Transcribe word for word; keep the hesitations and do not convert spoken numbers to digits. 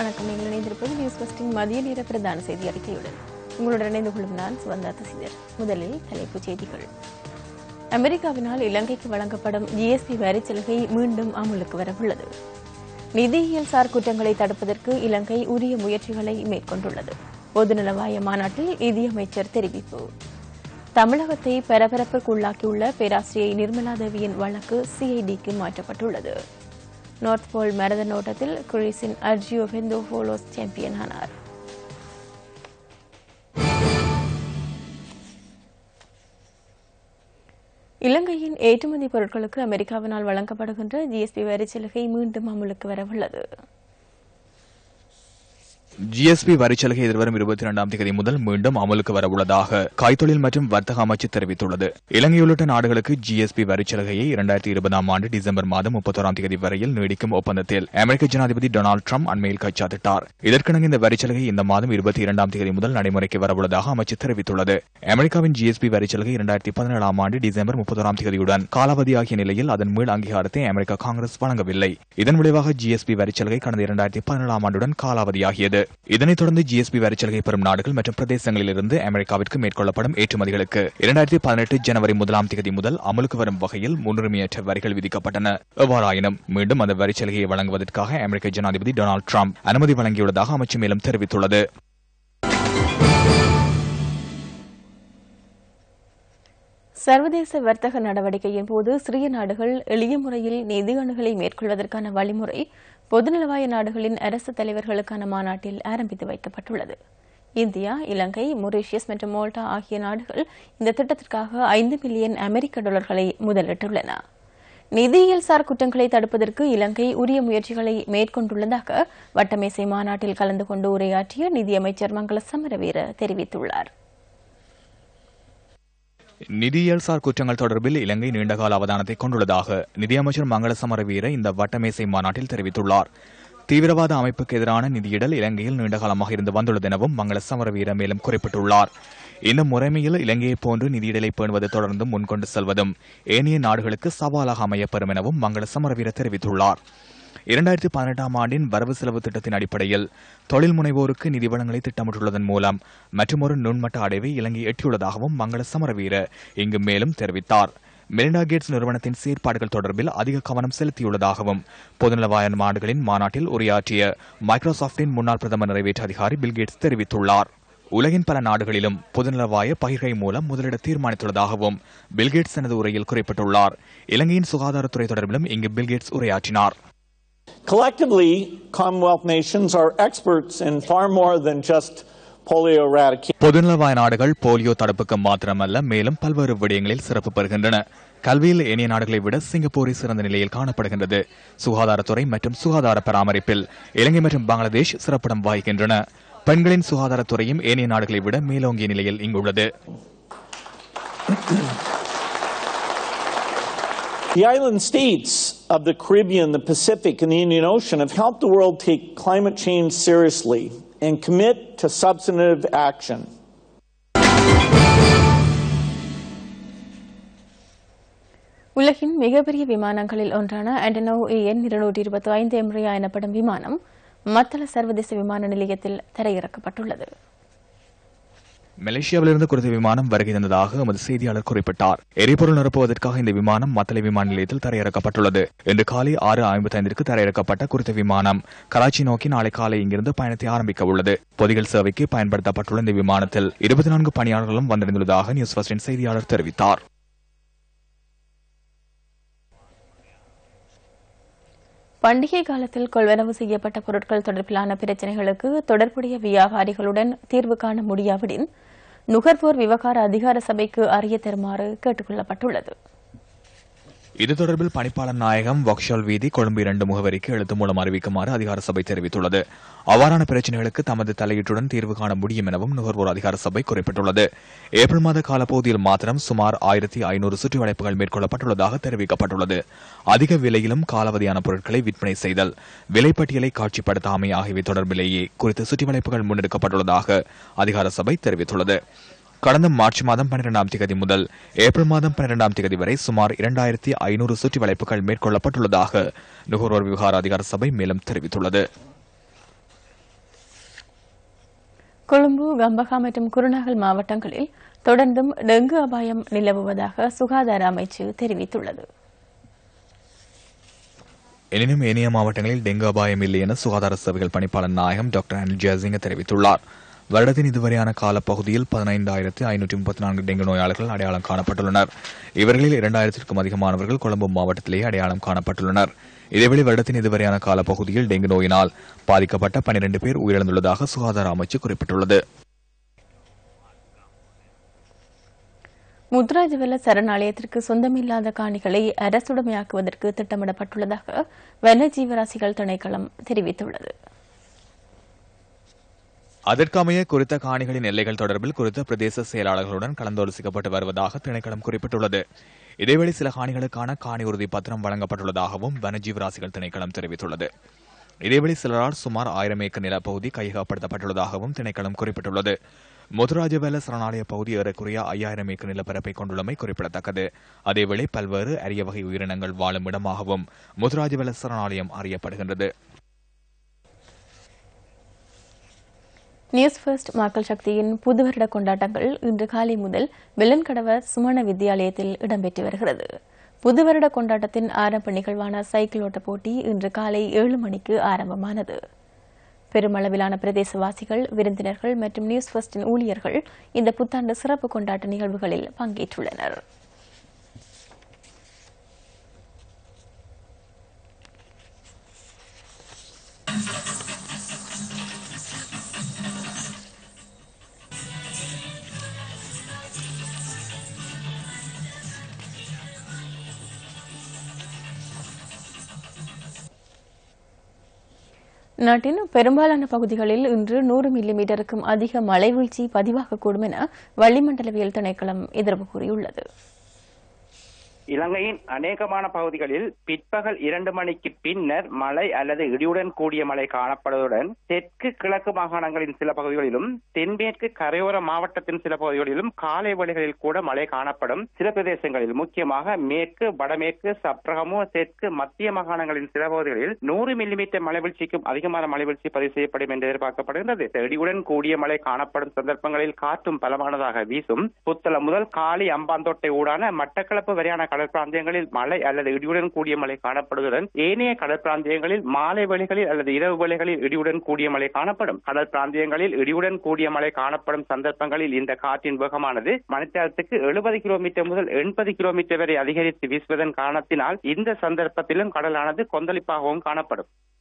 வணக்கம். நீங்கள் இணைந்திருப்பது நியூஸ் ஃபர்ஸ்டின் மதிய நேர பிரதான செய்தி அறிக்கையுடன். உங்களுடன் இணைந்து கொள்ளும் நான் சுவந்தா தசிதர். முதலில் தலைப்புச் செய்திகள். அமெரிக்காவினால் இலங்கைக்கு வழங்கப்படும் ஜிஎஸ்பி வரிச் சலுகை மீண்டும் அமலுக்கு வரவுள்ளது. நிதியியல் சார் குற்றங்களை தடுப்பதற்கு இலங்கை உரிய முயற்சிகளை மேற்கொண்டுள்ளது. பொதுநலவாய மாநாட்டில் நிதியமைச்சர் தெரிவிப்பு. தமிழகத்தை பரபரப்புக்குள்ளாக்கியுள்ள பேராசிரியை நிர்மலா தேவியின் வழக்கு சிஐடிக்கு மாற்றப்பட்டுள்ளது. நார்த் போல் மரதன் ஓட்டத்தில் குரீஸின் அர்ஜியோ வெந்தோஃபோலோஸ் சாம்பியன் ஆனார். இலங்கையின் ஏற்றுமதி பொருட்களுக்கு அமெரிக்காவினால் வழங்கப்படுகின்ற ஜிஎஸ்பி வரிச் சலுகை மீண்டும் அமலுக்கு வரவுள்ளது. ஜிஎஸ்பி வரிச்சலுகை எதிர்வரும் இருபத்தி இரண்டாம் தேதி முதல் மீண்டும் அமலுக்கு வரவுள்ளதாக கைத்தொழில் மற்றும் வர்த்தக அமைச்சு தெரிவித்துள்ளது. இலங்கை உள்ளிட்ட நாடுகளுக்கு ஜிஎஸ்பி வரிச்சலுகையை இரண்டாயிரத்தி இருபதாம் ஆண்டு டிசம்பர் மாதம் முப்பத்தோராம் தேதி வரையில் நீடிக்கும் ஒப்பந்தத்தில் அமெரிக்க ஜனாதிபதி டொனால்டு டிரம்ப் அண்மையில் கைச்சாத்திட்டார். இதற்கிணங்க இந்த வரிச்சலுகை இந்த மாதம் இருபத்தி இரண்டாம் தேதி முதல் நடைமுறைக்கு வரவுள்ளதாக அமைச்சு தெரிவித்துள்ளது. அமெரிக்காவின் ஜிஎஸ்பி வரிச்சலுகை இரண்டாயிரத்தி பதினேழாம் ஆண்டு டிசம்பர் முப்பத்தோராம் தேதியுடன் காலாவதியாகிய நிலையில் அதன் மீள் அங்கீகாரத்தை அமெரிக்க காங்கிரஸ் வழங்கவில்லை. இதன் விளைவாக ஜிஎஸ்பி வரிச்சலுகை கடந்த இரண்டாயிரத்தி பதினேழாம் ஆண்டுடன் காலாவதியாகியது. இதனைத் தொடர்ந்து ஜிஎஸ்பி வரிச்சலுகை பெறும் நாடுகள் மற்றும் பிரதேசங்களிலிருந்து அமெரிக்காவிற்கு மேற்கொள்ளப்படும் ஏற்றுமதிகளுக்கு இரண்டாயிரத்தி பதினெட்டு ஜனவரி முதலாம் தேதி முதல் அமலுக்கு வரும் வகையில் முன்னுரிமையற்ற வரிகள் விதிக்கப்பட்டன. எவ்வாறாயினும் மீண்டும் அந்த வரிச்சலுகையை வழங்குவதற்காக அமெரிக்க ஜனாதிபதி டொனால்டு டிரம்ப் அனுமதி வழங்கியுள்ளதாக அமைச்சு மேலும் தெரிவித்துள்ளது. சர்வதேச வர்த்தக நடவடிக்கையின் போது சிறிய நாடுகள் எளிய முறையில் நிதி அணுகலை மேற்கொள்வதற்கான வழிமுறை பொதுநலவாய நாடுகளின் அரசு தலைவர்களுக்கான மாநாட்டில் ஆரம்பித்து வைக்கப்பட்டுள்ளது. இந்தியா, இலங்கை, மொரீஷியஸ் மற்றும் மால்டா ஆகிய நாடுகள் இந்த திட்டத்திற்காக ஐந்து மில்லியன் அமெரிக்க டாலர்களை முதலிட்டுள்ளன. நிதியியல் சார் குற்றங்களை தடுப்பதற்கு இலங்கை உரிய முயற்சிகளை மேற்கொண்டுள்ளதாக வட்டமேசை மாநாட்டில் கலந்து கொண்டு உரையாற்றிய நிதியமைச்சர் மங்கள சமரவீர தெரிவித்துள்ளார். நிதியியல் சார் குற்றங்கள் தொடர்பில் இலங்கை நீண்டகால அவதானத்தை கொண்டுள்ளதாக நிதியமைச்சர் மங்கள சமரவீர இந்த வட்டமேசை மாநாட்டில் தெரிவித்துள்ளார். தீவிரவாத அமைப்புக்கு எதிரான நிதியிடல் இலங்கையில் நீண்டகாலமாக இருந்து வந்துள்ளது எனவும் மங்கள சமரவீர மேலும் குறிப்பிட்டுள்ளார். இந்த முறைமையில் இலங்கையை போன்று நிதியிடலை பேணுவது தொடர்ந்தும் முன்கொண்டு செல்வதும் ஏனைய நாடுகளுக்கு சவாலாக அமையப்பெறும் எனவும் மங்கள சமரவீர தெரிவித்துள்ளார். இரண்டாயிரத்தி பதினெட்டாம் ஆண்டின் வரவு செலவு திட்டத்தின் அடிப்படையில் தொழில் முனைவோருக்கு நிதி வழங்கலை திட்டமிட்டுள்ளதன் மூலம் மற்றொரு நுண்மட்ட அடைவை இலங்கை எட்டியுள்ளதாகவும் மங்கள சமரவீர இங்கு மேலும் தெரிவித்தார். மெலிண்டா கேட்ஸ் நிறுவனத்தின் செயற்பாடுகள் தொடர்பில் அதிக கவனம் செலுத்தியுள்ளதாகவும் பொதுநலவாய நாடுகளின் மாநாட்டில் உரையாற்றிய மைக்ரோசாப்டின் முன்னாள் பிரதமர் நிறைவேற்று அதிகாரி பில்கேட்ஸ் தெரிவித்துள்ளார். உலகின் பல நாடுகளிலும் பொதுநலவாய பகிர்கை மூலம் முதலிட தீர்மானித்துள்ளதாகவும் பில்கேட்ஸ் தனது உரையில் குறிப்பிட்டுள்ளார். இலங்கையின் சுகாதாரத்துறை தொடர்பிலும் இங்கு பில்கேட்ஸ் உரையாற்றினார். Collectively, Commonwealth nations are experts in far more than just polio eradication. பொதுநலவாய நாடுகள் போலியோ தடுப்புக்கு மாத்திரமல்ல, மேலும் பல்வேறு விடயங்களில் சிறப்பு பெறுகின்றன. கல்வியில் ஏனைய நாடுகளை விட சிங்கப்பூரை சிறந்த நிலையில் காணப்படுகின்றது. சுகாதாரத்துறை மற்றும் சுகாதார பராமரிப்பில் இலங்கை மற்றும் பங்களாதேஷ் சிறப்பிடம் வகிக்கின்றன. பெண்களின் சுகாதாரத்துறையும் ஏனைய நாடுகளை விட மேலோங்கிய நிலையில் இங்குள்ளது. The island states of the Caribbean, the Pacific, and the Indian Ocean have helped the world take climate change seriously and commit to substantive action. உலகின் மிகப்பெரிய விமானங்களில் ஒன்றான ஆண்டனோவ் ஏஎன் இருநூற்றி இருபத்தி ஐந்து எம்ரியா எனப்படும் விமானம் மத்தள சர்வதேச விமான நிலையத்தில் தரையிறக்கப்பட்டுள்ளது. மலேசியாவிலிருந்து குறித்த விமானம் வருகை தந்ததாக எமது செய்தியாளர் குறிப்பிட்டார். எரிபொருள் நிரப்புவதற்காக இந்த விமானம் மத்தளை விமான நிலையத்தில் தரையிறக்கப்பட்டுள்ளது. இன்று காலை ஆறு ஐம்பத்தி ஐந்திற்கு தரையிறக்கப்பட்ட குறித்த விமானம் கராச்சி நோக்கி நாளை காலை இங்கிருந்து பயணத்தை ஆரம்பிக்க உள்ளது. பொதிகள் சேவைக்கு பயன்படுத்தப்பட்டுள்ள இந்த விமானத்தில் இருபத்தி நான்கு பணியாளர்களும் வந்திருந்துள்ளதாக நியூஸ் ஃபர்ஸ்டின் செய்தியாளர் தெரிவித்தார். பண்டிகை காலத்தில் கொள்வனவு செய்யப்பட்ட பொருட்கள் தொடர்பிலான பிரச்சினைகளுக்கு தொடர்புடைய வியாபாரிகளுடன் தீர்வு காண முடியாவிடின் நுகர்வோர் விவகார அதிகார சபைக்கு அறிய தருமாறு கேட்டுக் கொள்ளப்பட்டுள்ளது. இது தொடர்பில் பணிப்பாளர் நாயகம் வக்ஷால் வீதி கொழும்பு இரண்டு முகவரிக்கு எழுத்து மூலம் அறிவிக்குமாறு அதிகார சபை தெரிவித்துள்ளது. அவ்வாறான பிரச்சினைகளுக்கு தமது தலையீட்டுடன் தீர்வு காண முடியும் எனவும் நுகர்வோர் அதிகார சபை குறிப்பிட்டுள்ளது. ஏப்ரல் மாத காலப்பகுதியில் மாத்திரம் சுமார் ஆயிரத்தி ஐநூறு சுற்றுவளைப்புகள் மேற்கொள்ளப்பட்டுள்ளதாக தெரிவிக்கப்பட்டுள்ளது. அதிக விலையிலும் காலாவதியான பொருட்களை விற்பனை செய்தல், விலைப்பட்டியலை காட்சிப்படுத்தாமை ஆகியவை தொடர்பிலேயே குறித்த சுற்றுவளைப்புகள் முன்னெடுக்கப்பட்டுள்ளதாக அதிகார சபை தெரிவித்துள்ளது. கடந்த மார்ச் மாதம் பன்னிரண்டாம் தேதி முதல் ஏப்ரல் மாதம் பன்னிரண்டாம் தேதி வரை சுமார் இரண்டாயிரத்தி ஐநூறு சுற்றி வளைப்புகள் மேற்கொள்ளப்பட்டுள்ளதாக நுகர்வோர் விவகார அதிகார சபை மேலும் தெரிவித்துள்ளது. கொழும்பு, கம்பஹா மற்றும் குருநாகல் மாவட்டங்களில் தொடர்ந்தும் டெங்கு அபாயம் நிலவுவதாக சுகாதார அமைச்சு தெரிவித்துள்ளது. எனினும் ஏனைய மாவட்டங்களில் டெங்கு அபாயம் இல்லை என சுகாதார சேவைகள் பணிப்பாளர் நாயகம் டாக்டர் அனில் ஜெயசிங்க தெரிவித்துள்ளார். வருடத்தின் இதுவரையான காலப்பகுதியில் பதினைந்தாயிரத்து ஐநூற்றி முப்பத்தி நான்கு டெங்கு நோயாளர்கள் அடையாளம் காணப்பட்டுள்ளனர். இவர்களில் இரண்டாயிரத்திற்கும் அதிகமானவர்கள் கொழும்பு மாவட்டத்திலேயே அடையாளம் காணப்பட்டுள்ளனர். இதேவேளை வருடத்தின் இதுவரையான காலப்பகுதியில் டெங்கு நோயினால் பாதிக்கப்பட்ட பனிரண்டு பேர் உயிரிழந்துள்ளதாக சுகாதார அமைச்சு குறிப்பிட்டுள்ளது. முத்துராஜவெல்ல சரணாலயத்திற்கு சொந்தமில்லாத காணிகளை அரசுடைமையாக்குவதற்கு திட்டமிடப்பட்டுள்ளதாக வனஜீவராசிகள் திணைக்களம் தெரிவித்துள்ளது. அதற்கமைய குறித்த காணிகளின் எல்லைகள் தொடர்பில் குறித்த பிரதேச செயலாளர்களுடன் கலந்தாலோசிக்கப்பட்டு வருவதாக திணைக்களம் குறிப்பிட்டுள்ளது. இதேவேளை சில காணிகளுக்கான காணி உறுதி பத்திரம் வழங்கப்பட்டுள்ளதாகவும் வனஜீவராசிகள் திணைக்களம் தெரிவித்துள்ளது. இதேவேளை சிலரால் சுமார் ஆயிரம் ஏக்கர் நிலப்பகுதி கையகப்படுத்தப்பட்டுள்ளதாகவும் திணைக்களம் குறிப்பிட்டுள்ளது. முத்துராஜவேல சரணாலய பகுதி ஏறக்குறைய ஐயாயிரம் ஏக்கர் நிலப்பரப்பை கொண்டுள்ளமை குறிப்பிடத்தக்கது. அதேவேளை பல்வேறு அரிய வகை உயிரினங்கள் வாழும் இடமாகவும் முத்துராஜவேல சரணாலயம் அறியப்படுகின்றது. நியூஸ் ஃபர்ஸ்ட் மக்கள் சக்தியின் புது வருட கொண்டாட்டங்கள் இன்று காலை முதல் வெள்ளன்கடவ சுமண வித்தியாலயத்தில் இடம்பெற்று வருகிறது. புது வருட கொண்டாட்டத்தின் ஆரம்ப நிகழ்வான சைக்கிள் ஓட்ட போட்டி இன்று காலை ஏழு மணிக்கு ஆரம்பமானது. பெருமளவிலான பிரதேசவாசிகள், விருந்தினர்கள் மற்றும் நியூஸ் ஃபர்ஸ்டின் ஊழியர்கள் இந்த புத்தாண்டு சிறப்பு கொண்டாட்ட நிகழ்வுகளில் பங்கேற்றுள்ளனர். நாட்டின் பெரும்பாலான பகுதிகளில் இன்று நூறு மில்லி மீட்டருக்கும் அதிக மழை வீழ்ச்சி பதிவாகக்கூடும் என வளிமண்டலவியல் திணைக்களம் எதிர்ப்பு கூறியுள்ளது. இலங்கையின் அநேகமான பகுதிகளில் பிற்பகல் இரண்டு மணிக்கு பின்னர் மழை அல்லது இடியுடன் கூடிய மழை காணப்படுவதுடன் தெற்கு கிழக்கு மாகாணங்களின் சில பகுதிகளிலும் தென்மேற்கு கரையோர மாவட்டத்தின் சில பகுதிகளிலும் காலை வேளைகளில் கூட மழை காணப்படும். சில பிரதேசங்களில் முக்கியமாக மேற்கு, வடமேற்கு, சப்ரகமு, தெற்கு, மத்திய மாகாணங்களின் சில பகுதிகளில் நூறு மில்லிமீட்டர் மழை வீழ்ச்சிக்கும் அதிகமான மழை வீழ்ச்சி பதிவு செய்யப்படும் என்று எதிர்பார்க்கப்படுகின்றது. இடியுடன் கூடிய மழை காணப்படும் சந்தர்ப்பங்களில் காற்றும் பலமானதாக வீசும். புத்தளம் முதல் காலி, அம்பாந்தோட்டை ஊடான மட்டக்களப்பு வரையான கடற்பிராந்தியங்களில் மழை அல்லது இடியுடன் கூடிய மழை காணப்படுவதுடன் ஏனைய கடற்பிராந்தியங்களில் மாலை வேளைகளில் அல்லது இரவு வேளைகளில் இடியுடன் கூடிய மழை காணப்படும். கடல் பிராந்தியங்களில் இடியுடன் கூடிய மழை காணப்படும் சந்தர்ப்பங்களில் இந்த காற்றின் வேகமானது மணித்தியாலத்துக்கு எழுபது கிலோமீட்டர் முதல் எண்பது கிலோமீட்டர் வரை அதிகரித்து வீசுவதன் காரணத்தினால் இந்த சந்தர்ப்பத்திலும் கடலானது கொந்தளிப்பாகவும் காணப்படும்.